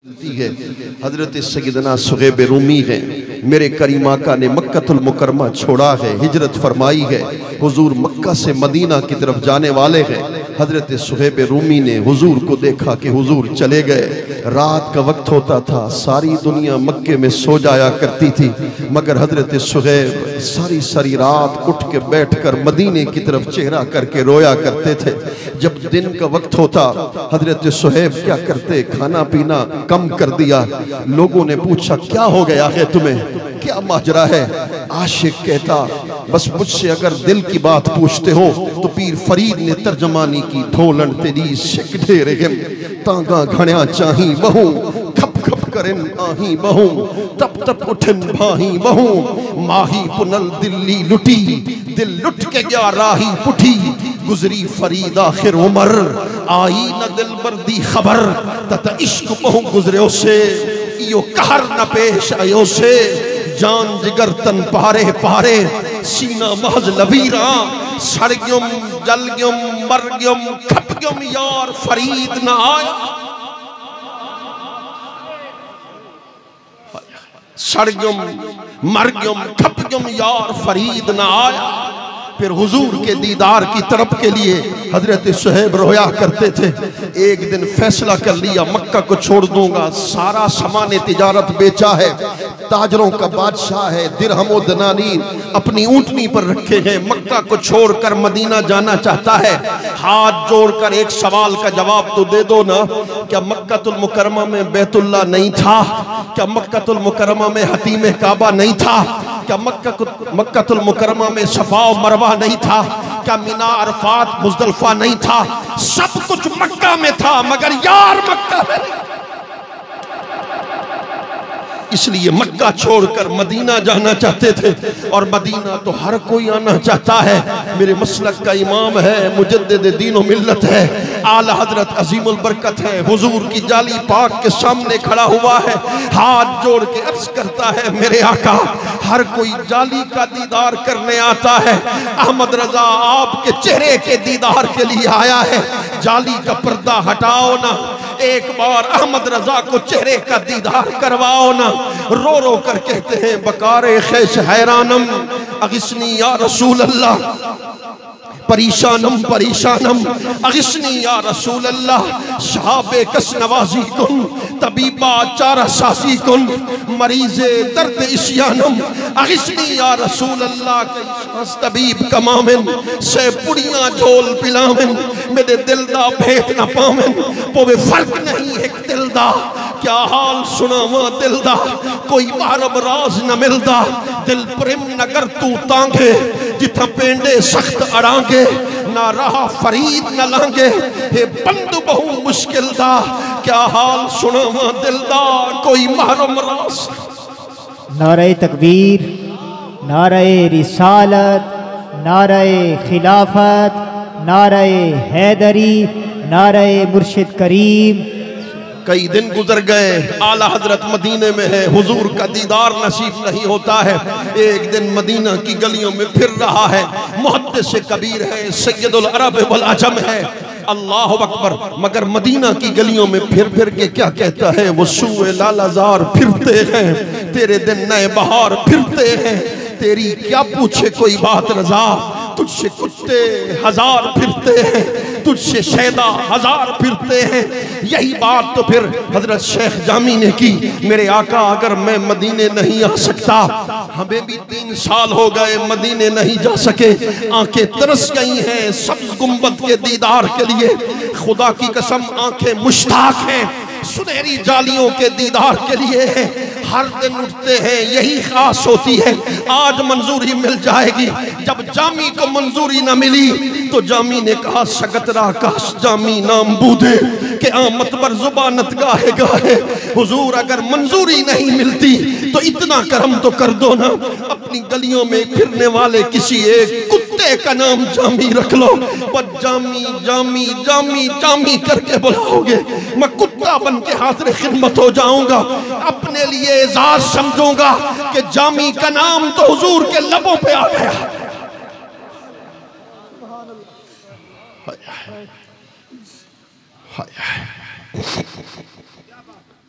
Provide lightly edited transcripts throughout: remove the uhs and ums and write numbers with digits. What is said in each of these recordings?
है हजरत सैयदना सुहैब रूमी है। मेरे करीम आका ने मक्कतुल मुकरमा छोड़ा है, हिजरत फरमाई है, हुजूर मक्का से मदीना की तरफ जाने वाले हैं। हजरत सुहैब रूमी ने हुजूर को देखा कि हुजूर चले गए। रात का वक्त होता था, सारी दुनिया मक्के में सो जाया करती थी, मगर हजरत सुहैब सारी सारी रात उठ के बैठ कर मदीने की तरफ चेहरा करके रोया करते थे। जब दिन का वक्त होता हजरत सुहैब क्या करते, खाना पीना कम कर दिया। लोगों ने पूछा क्या हो गया है तुम्हें, क्या माजरा है? आशिक कहता बस मुझसे अगर दिल की बात पूछते हो तो पीर फरीद ने तर्जमानी की, ढोलन तेरी शिकढे रेगम तांगा घणिया चाही बहु खप खप करें आही बहु तप तप उठन भाही बहु माही पुनल दिल्ली लुटी दिल लुट के गया राही पुठी गुजरी फरीद आखिर उमर आई न दिल बर्दी खबर तत इश्क बहु गुजरे से यो कहर न पेश आयो से जान जिगर तन पारे पारे सीना महज लबीरा सड़ग्युम जलग्युम मरग्युम खपग्युम यार फरीद न आया। सड़ग्युम मरग्युम खपग्युम यार फरीद न आया। फिर हुजूर के दीदार की तरफ के लिए हजरत सुहैब रोया करते थे। एक दिन फैसला कर लिया मक्का को छोड़ दूंगा, सारा सामान तिजारत बेचा है, ताजरों का बादशाह है, दिरहम व दनानीर अपनी ऊंटनी पर रखे हैं, मक्का को छोड़कर मदीना जाना चाहता है। हाथ जोड़कर एक सवाल का जवाब तो दे दो ना, क्या मक्कातुल मुकरमा में बैतुल्लाह नहीं था? क्या मक्कातुल मुकरमा में हतीम काबा नहीं था? क्या मक्कातुल मुकरमा में सफा और मरवा नहीं था? क्या मिना अरफात मुज़दलिफा नहीं था? सब कुछ मक्का में था, मगर यार मक्का में नहीं। इसलिए मक्का छोड़कर मदीना जाना चाहते थे, और मदीना तो हर कोई आना चाहता है। मेरे मसलक का इमाम है, मुजद्दिद दीन व मिल्लत है, आला हजरत अजीमुल बरकत है, हुजूर की जाली पाक के सामने खड़ा हुआ है, हाथ जोड़ के अर्ज करता है मेरे आका हर कोई जाली का दीदार करने आता है, अहमद रजा आपके चेहरे के दीदार के लिए आया है, जाली का पर्दा हटाओ ना, एक बार अहमद रजा को चेहरे का दीदार करवाओ ना। रो रो कर कहते हैं बकारे खैश हैरानम अगिस्नी या रसूल अल्लाह, परेशानम परेशानम अगिस्नी या रसूल अल्लाह, शहाबे कस नवाजी कुन तबीबा चारा सासी कुन मरीजे दर्द इश्यानम अगिस्नी या रसूल अल्लाह, तबीब कमामिन से पुड़ियां झोल पिलामिन मेरे दिल दा भेद न पामिन पोवे फर्क नहीं एक दिल दा, क्या हाल सुनावा दिल दा कोई मारब राज न मिलदा, दिल प्रेम नगर तू तांगे जिथा पेंडे सख्त अड़ांगे, ना रहा फरीद न लांगे हे बंद बहु मुश्किल दा, क्या हाल सुनावा दिल दा कोई मारब राज। नारे तकबीर, नारे रिसालत, नारे खिलाफत, नारे हैदरी, नारे मुर्शिद करीम। कई दिन गुजर गए, आला हजरत मदीने में है, हुजूर का दीदार नसीब नहीं होता है। एक दिन मदीना की गलियों में फिर रहा है, मुहद्दिस कबीर है, सैयदुल अरब वल अजम है, अल्लाह अकबर, मगर मदीना की गलियों में फिर फिर के क्या कहता है, वो सूए लालाजार फिरते हैं, तेरे दिन नए बहार फिरते हैं, तेरी क्या पूछे कोई बात रजा, तुझसे कुत्ते हजार फिरते हैं, तुझसे शैदा हजार फिरते हैं। यही बात तो फिर हजरत शेख जामी ने की, मेरे आका अगर मैं मदीने नहीं आ सकता, हमें भी 3 साल हो गए मदीने नहीं जा सके, आंखें तरस गई हैं सब्ज गुंबद के दीदार के लिए, खुदा की कसम आंखें मुश्ताक हैं सुनहरी जालियों के दीदार के लिए, हर दिन उठते हैं यही खास होती है आज मंजूरी मिल जाएगी। जब जामी को मंजूरी न मिली तो जामी ने कहा सगतरा काश जामी नाम बूदे के आमत पर जुबानत गाहे गाहे, हुजूर अगर मंजूरी नहीं मिलती तो इतना करम तो कर दो ना, अपनी गलियों में फिरने वाले किसी एक कुत्ते का नाम जामी रख लो, पर जामी जामी जामी जामी करके बुलाओगे, मैं कुत्ता बन के हाजिर खिदमत हो जाऊंगा, अपने लिए एजाज समझूंगा कि जामी का नाम तो हुजूर के लबों पे आ गया।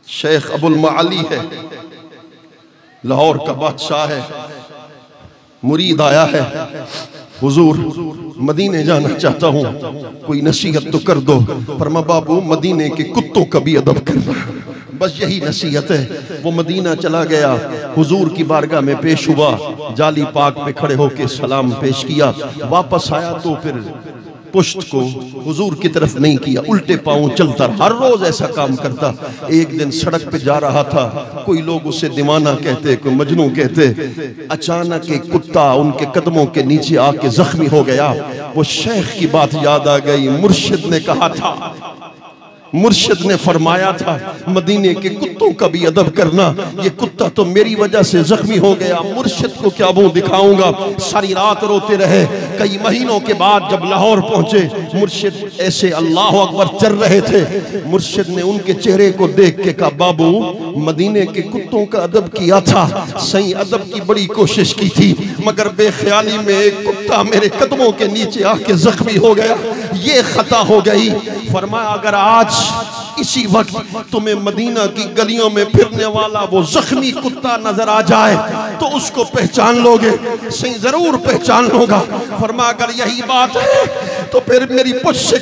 शेख अबुल माली है, लाहौर का बादशाह है, मुरीद आया है, हुजूर मदीने जाना चाहता हूँ, कोई नसीहत तो कर दो। फरमा बाबू मदीने के कुत्तों का भी अदब करना, बस यही नसीहत है। वो मदीना चला गया, हुजूर की बारगाह में पेश हुआ, जाली पाक पे खड़े होके सलाम पेश किया, वापस आया तो फिर पुश्त को हुजूर की तरफ नहीं किया, उल्टे पांव चलता, हर रोज ऐसा काम करता। एक दिन सड़क पे जा रहा था, कोई लोग उसे दीवाना कहते, कोई मजनू कहते। अचानक एक कुत्ता उनके कदमों के नीचे आके जख्मी हो गया। वो शेख की बात याद आ गई, मुर्शिद ने कहा था, मुर्शिद ने फरमाया था मदीने के कुत्तों का भी अदब करना। ये कुत्ता तो मेरी वजह से जख्मी हो गया, मुर्शिद को क्या मुंह दिखाऊंगा। सारी रात रोते रहे। कई महीनों के बाद जब लाहौर पहुंचे, मुर्शिद ऐसे अल्लाह अकबर चल रहे थे। मुर्शिद ने उनके चेहरे को देख के कहा, बाबू मदीने के कुत्तों का अदब किया था, सही अदब की बड़ी कोशिश की थी, मगर बेख्याली में एक कुत्ता मेरे कदमों के नीचे आके जख्मी हो गया, ये खता हो गई। फरमाया अगर आज इसी वक्त तुम्हें मदीना की गलियों में फिरने वाला वो जख्मी कुत्ता नजर आ जाए तो उसको पहचान लोगे? सही जरूर पहचान लोगा। फरमाया अगर यही बात है तो फिर मेरी पुष्ट से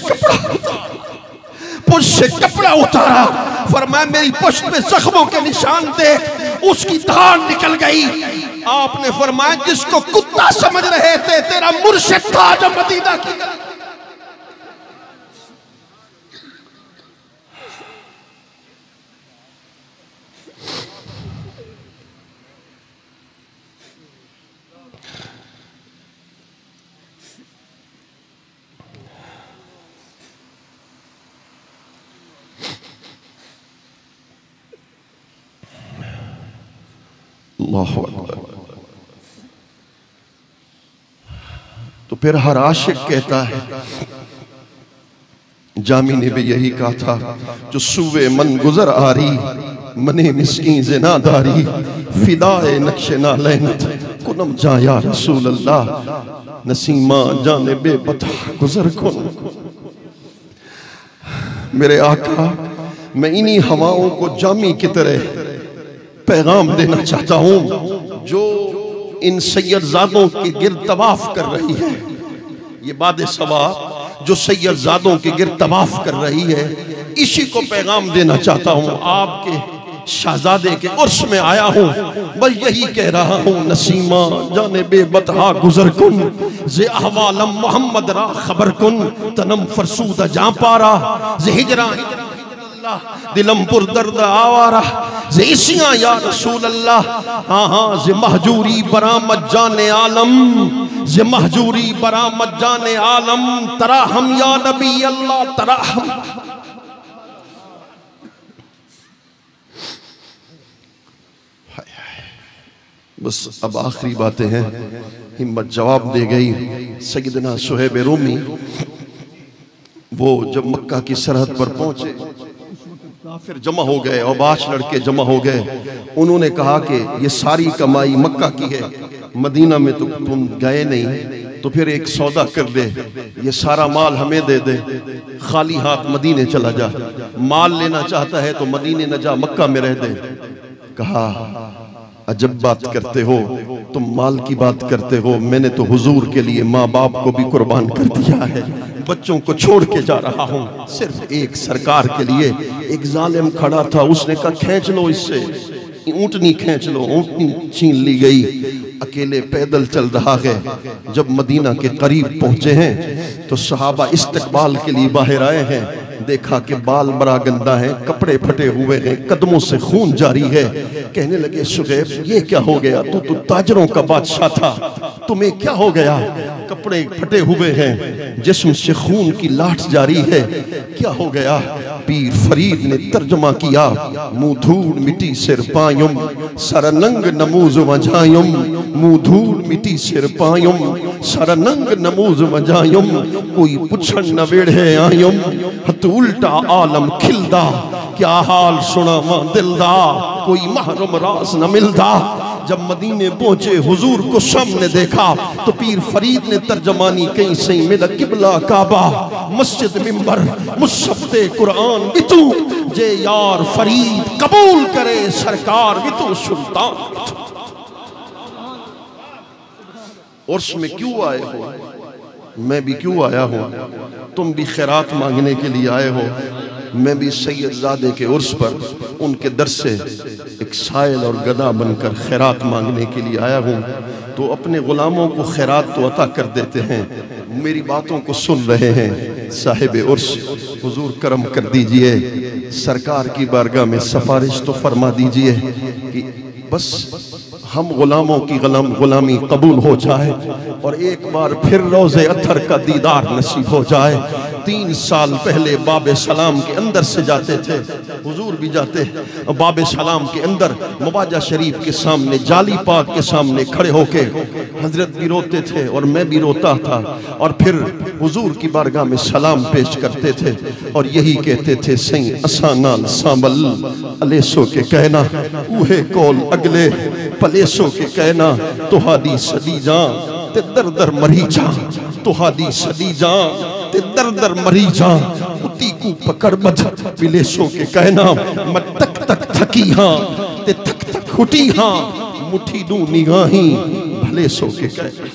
कपड़ा उतारा। फरमाया मेरी पुष्ट पे जख्मों के निशान देख, उसकी धार निकल गई। आपने फरमाया जिसको कुत्ता समझ रहे थे तेरा मुर्शिद था जो मदीना की। तो फिर हर आशिक कहता है, जामी ने भी यही कहा था, जो सुवे मन गुजर आ रही, मने मिस्कीन ज़िनादारी, फिदाए नक्शे ना लैनत कुनम जा या रसूल अल्लाह, नसीमा जाने बेपता गुजर कुन। मेरे आका, मैं इन्हीं हवाओं को जामी की तरह पैगाम देना चाहता हूं जो इन सैयदजादों के गिर्द तवाफ कर रही है। ये बाद सवा जो सैयदजादों के गिर्द तवाफ कर रही है, इसी को पैगाम देना चाहता हूं। आपके शहजादे के उर्स में आया हूं, बस यही कह रहा हूं, नसीमा जाने बेबतहा गुजर कुन, जे अहवालम मोहम्मद रा खबर कुन, तनम फरसूद जा पारा, जे हिजरा दिलम पुर दर्द आवारा, जे इसिया या रसूल अल्लाह, हाँ हाँ जे महजूरी बरामद जाने आलम, जे महजूरी बरामद जाने आलम, तरा हम या नबी अल्लाह तरा हम। बस अब आखिरी बातें हैं, हिम्मत जवाब दे गई। सैयदना सुहैब रूमी वो जब मक्का की सरहद पर पहुंचे, फिर जमा हो गए और 5 लड़के जमा हो गए। उन्होंने कहा कि ये सारी कमाई मक्का की है, मदीना में तो तुम गए नहीं, तो फिर एक सौदा कर दे, ये सारा माल हमें दे दे, खाली हाथ मदीने चला जा। माल लेना चाहता है तो मदीने न जा, मक्का में रह दे। कहा अजब बात करते हो, तुम माल की बात करते हो, मैंने तो हुजूर के लिए माँ बाप को भी कुर्बान कर दिया है, बच्चों को छोड़ के जा रहा हूँ सिर्फ एक सरकार के लिए। एक जालिम खड़ा था, उसने कहा खींच लो इससे, ऊँटनी खींच लो। ऊँटनी छीन ली गई, अकेले पैदल चल रहा है। जब मदीना के करीब पहुंचे हैं तो सहाबा इस्तकबाल के लिए बाहर आए हैं। देखा कि बाल बड़ा गंदा है, कपड़े फटे हुए हैं, कदमों से खून जारी है। कहने लगे सुहैब ये क्या हो गया, तू ताजरों का बादशाह था, तुम्हें क्या हो गया? कपड़े फटे हुए हैं, जिस्म से खून की लाट जारी है, क्या हो गया? पीर फरीद ने तर्जमा किया, मुंह धूल मिट्टी सिर पायुम, सरनंग नमूज वजायुम, मुंह धूल मिट्टी सिर पायुम, सरनंग नमूज वजायुम, कोई पुछन न वेड़े आयुम, हत उल्टा आलम खिलदा, क्या हाल सुना वा दिलदा, कोई महरम रास न मिलदा। जब मदीने पहुंचे हुजूर को सामने देखा तो पीर फरीद ने तर्जमानी कहीं सही मेरा किबला काबा मस्जिद मिंबर मुसफ्ते कुरान बितू जे यार फरीद कबूल करे सरकार बितू सुल्तान। उर्स में क्यों आए हो, मैं भी क्यों आया हूँ, तुम भी खैरात मांगने के लिए आए हो, मैं भी सैयदजादे के उर्स पर उनके दर से एक साइल और गदा बनकर खैरात मांगने के लिए आया हूँ। तो अपने गुलामों को खैरात तो अता कर देते हैं, मेरी बातों को सुन रहे हैं साहिब उर्स, हुजूर करम कर दीजिए, सरकार की बारगाह में सिफारिश तो फरमा दीजिए कि बस हम गुलामों की गुलामी कबूल हो जाए और एक बार फिर रोज़े अत्थर का दीदार नसीब हो जाए। 3 साल पहले बाबे सलाम के अंदर से जाते थे, हुजूर भी जाते, बाबे सलाम के अंदर मुबाजा शरीफ के सामने जाली पाक के सामने खड़े होके हजरत भी रोते थे और मैं भी रोता था और फिर हुजूर की बारगाह में सलाम पेश करते थे और यही कहते थे सही असानाल सांबल अलेसो के कहना उहे कोल अगले पलेसो के कहना तुहादी सदी जा ते दर दर मरी जा, तुहादी सदी जा ते दर दर मरी जा, कुत्ती को पकड़ बध विलेसों के कहना मैं तक तक थकी हाँ ते थक थक हुटी हाँ, मुठी दूं निगाही भले सो के कहना।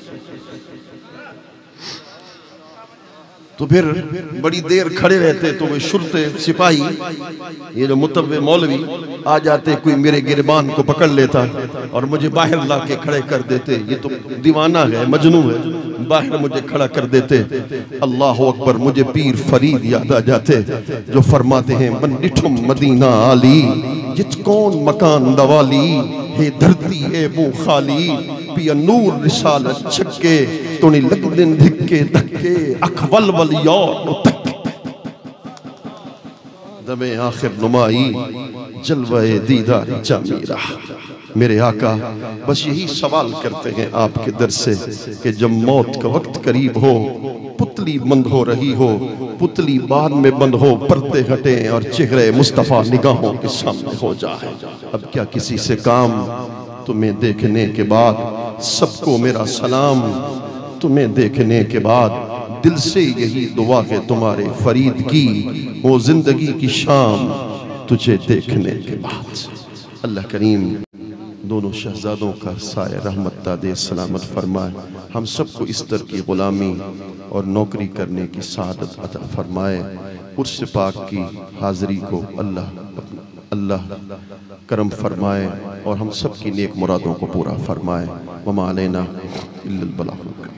तो फिर बड़ी देर खड़े रहते तो वे शुरते सिपाही ये जो मुतव्वे मौलवी आ जाते, कोई मेरे गिरबान को पकड़ लेता और मुझे बाहर ला के खड़े कर देते, ये तो दीवाना है मजनू है, बाहर मुझे खड़ा कर देते। अल्लाह अकबर, मुझे पीर फरीद याद आ जाते जो फरमाते हैं मन डिठुम मदीना आली जित कौन मकान दवाली हे धरती है वो खाली पिया नूर रिसालत छक्के तोनी लग दिन धिक्के धक्के अखवल वल यार तक दबे आखिर नुमाई जलवाए दीदार जामीरा। मेरे आका बस यही सवाल करते हैं आपके दर से कि जब मौत का वक्त करीब हो, पुतली बंद हो रही हो, पुतली बाद में बंद हो, पर्दे हटे और चेहरे मुस्तफा निगाहों के सामने हो जाए, अब क्या किसी से काम? तुम्हें देखने के बाद सबको मेरा सलाम, तुम्हें देखने के बाद दिल से यही दुआ है तुम्हारे फरीद की वो जिंदगी की शाम तुझे देखने के बाद। अल्लाह करीम दोनों शहजादों का साया रहमत दे सलामत फरमाए, हम सबको इस तरह की गुलामी और नौकरी करने की सआदत अता फरमाए। उर्स पाक की हाज़री को अल्लाह करम फरमाए और हम सब की नेक मुरादों को पूरा फरमाए। वमा अलैना इल्लल बलाग।